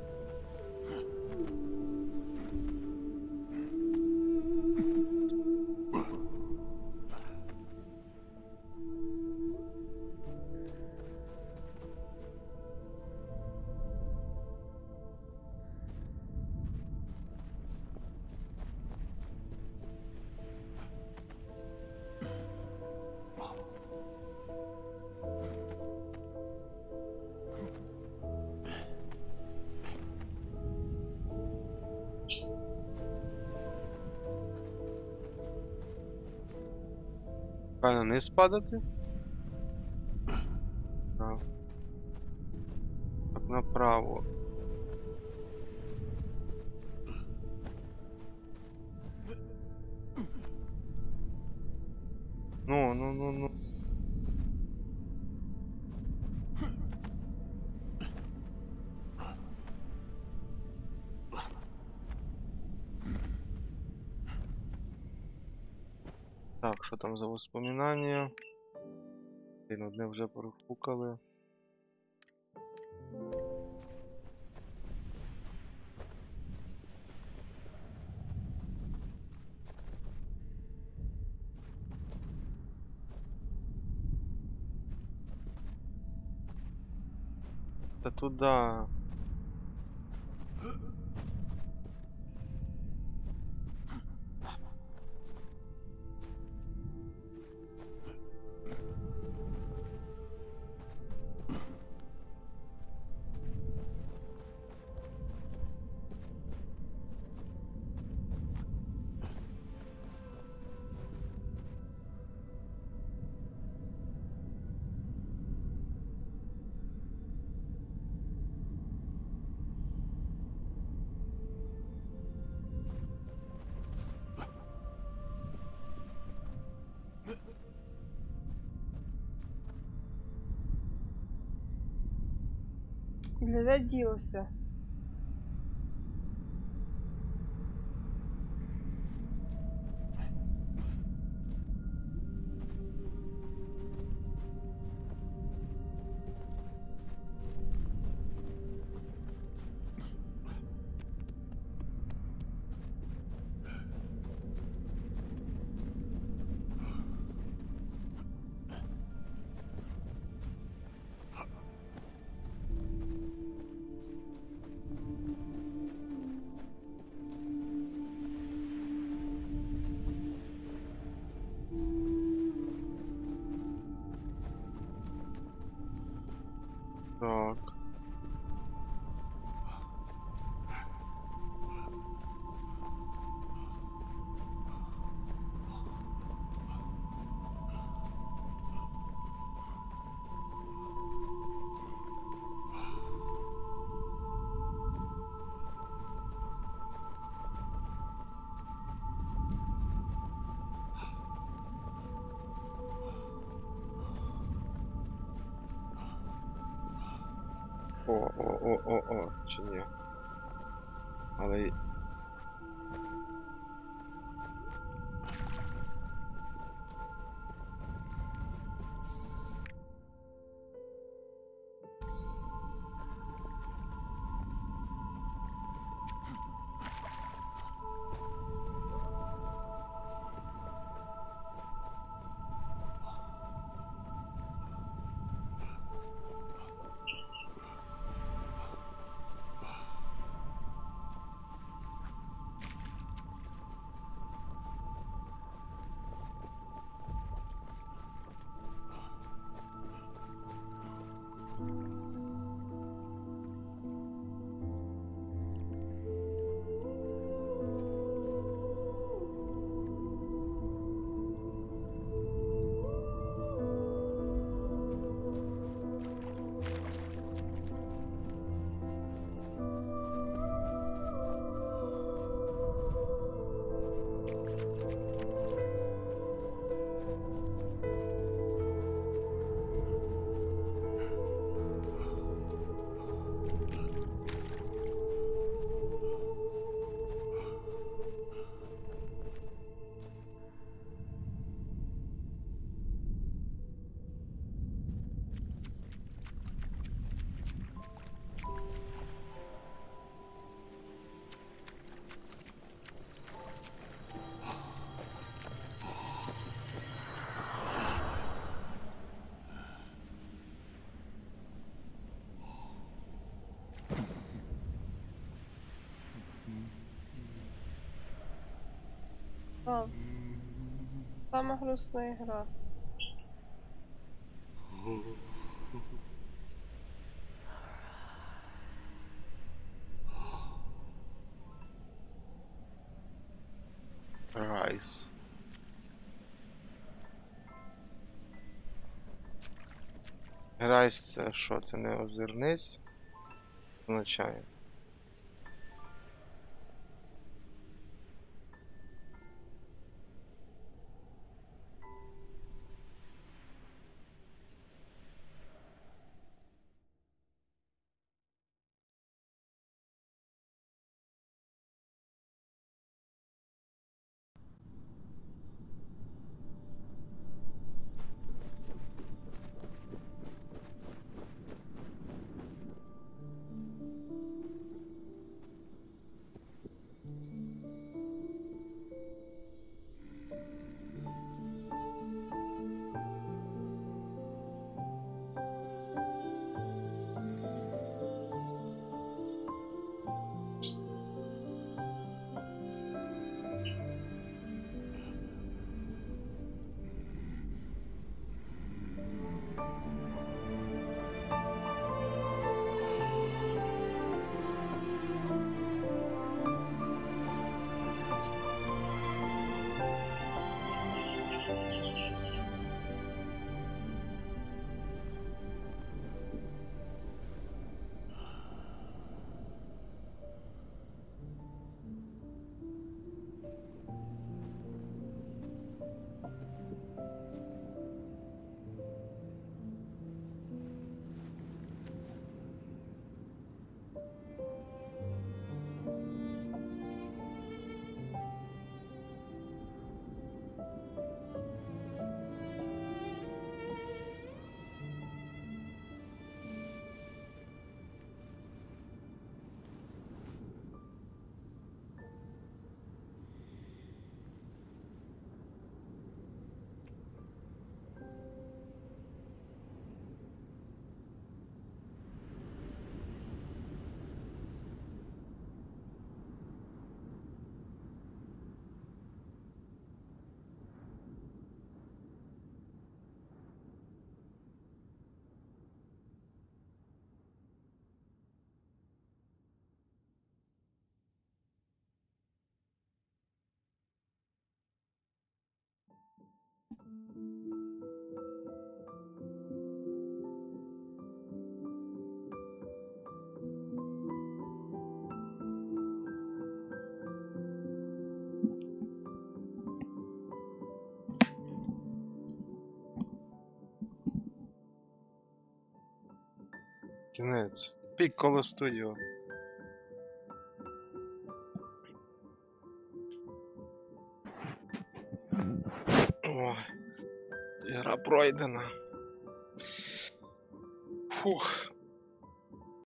A: Правильно, не спадати? Так. Так, направо. Ну. Так, що там за воспоминання? Блін, одне вже профукали. Та туди.
B: Бля, де ділося?
A: Так. О, чи ні? Але...
B: Ага. Сама грустная игра.
A: Райс. Райс це що? Це не озирнись? Означає. Кінець. Пікколо студіо. О, гра пройдена. Фух.